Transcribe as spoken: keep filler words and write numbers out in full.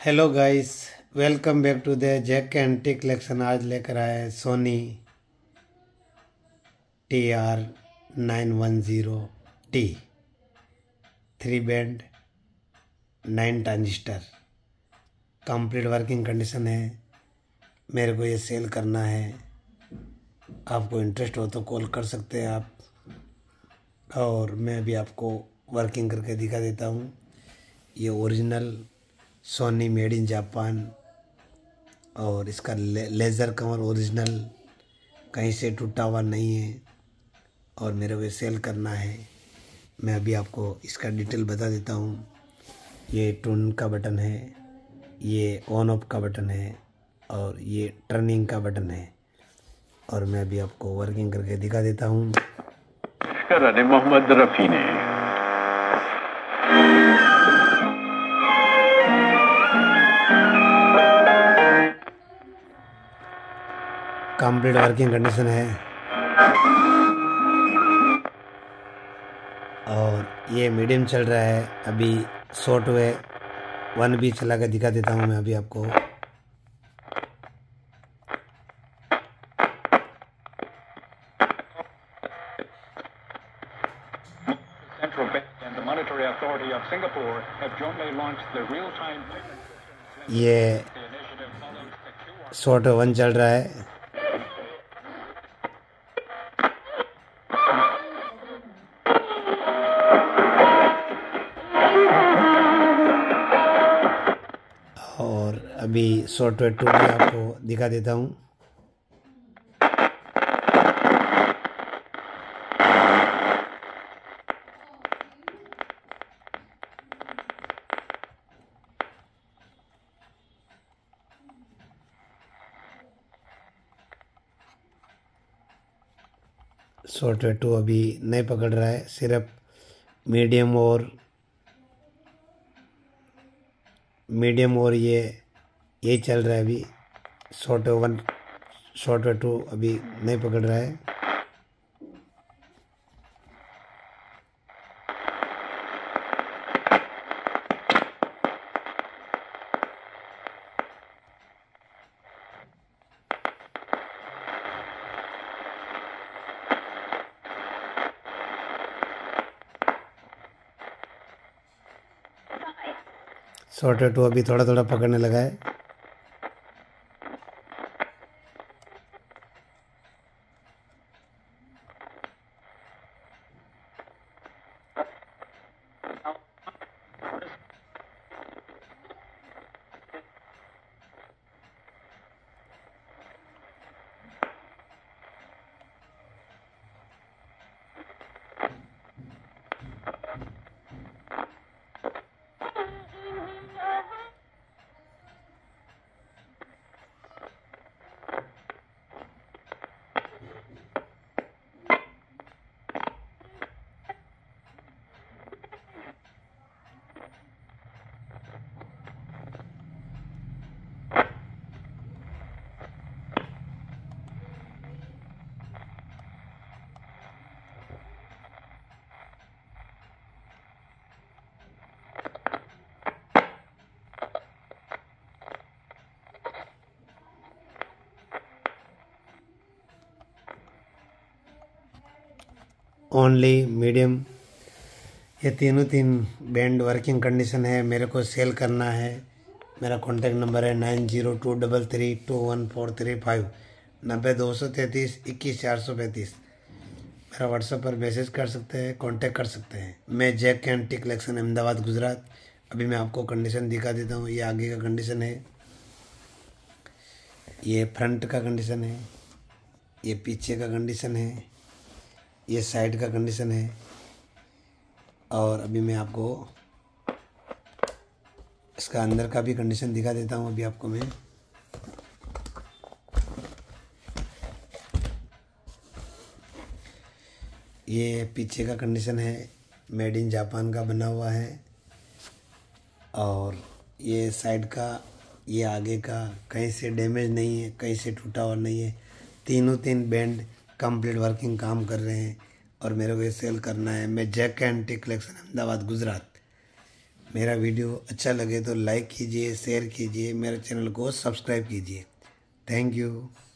Hello guys, welcome back to the Jack antique collection. आज लेकर आए Sony T R nine one zero T three band nine transistor. Complete working condition है। मेरे को ये cell करना है। आपको इंटरेस्ट हो तो कॉल कर सकते हैं आप, और मैं भी आपको वर्किंग करके दिखा देता हूँ। ये original Sony made in Japan, और इसका ले, लेज़र कवर ओरिजिनल, कहीं से टूटा हुआ नहीं है। और मेरे को सेल करना है। मैं अभी आपको इसका डिटेल बता देता हूँ। ये टून का बटन है, ये ऑन ऑफ का बटन है, और ये टर्निंग का बटन है। और मैं अभी आपको वर्किंग करके दिखा देता हूँ। मोहम्मद रफ़ी ने कंप्लीट वर्किंग कंडीशन है। और ये मीडियम चल रहा है। अभी सॉफ्टवेयर वन भी चला कर दिखा देता हूँ मैं अभी आपको। ये सॉफ्टवेयर वन चल रहा है। और अभी सॉफ्टवेयर टू भी आपको दिखा देता हूँ। सॉफ्टवेयर टू अभी नहीं पकड़ रहा है, सिर्फ मीडियम और मीडियम और ये ये चल रहा है अभी। सॉफ्टवेयर वन सॉफ्टवेयर टू अभी नहीं पकड़ रहा है। सॉफ्टवेयर टू अभी थोड़ा थोड़ा पकड़ने लगा है। ओनली मीडियम, ये तीनों तीन बैंड वर्किंग कंडीशन है। मेरे को सेल करना है। मेरा कॉन्टैक्ट नंबर है nine zero two double three two one four three five, नब्बे दो सौ तैंतीस इक्कीस चार सौ पैंतीस। मेरा व्हाट्सएप पर मैसेज कर सकते हैं, कांटेक्ट कर सकते हैं। मैं Jack antique collection, Ahmedabad, Gujarat. अभी मैं आपको कंडीशन दिखा देता हूँ। ये आगे का कंडीशन है, ये फ्रंट का कंडीशन है, ये पीछे का कंडीशन है, ये साइड का कंडीशन है। और अभी मैं आपको इसका अंदर का भी कंडीशन दिखा देता हूँ अभी आपको मैं। ये पीछे का कंडीशन है, मेड इन जापान का बना हुआ है। और ये साइड का, ये आगे का, कहीं से डैमेज नहीं है, कहीं से टूटा हुआ नहीं है। तीनों तीन बैंड कंप्लीट वर्किंग काम कर रहे हैं। और मेरे को ये सेल करना है। मैं Jack antique collection, Ahmedabad, Gujarat. मेरा वीडियो अच्छा लगे तो लाइक कीजिए, शेयर कीजिए, मेरे चैनल को सब्सक्राइब कीजिए। Thank you.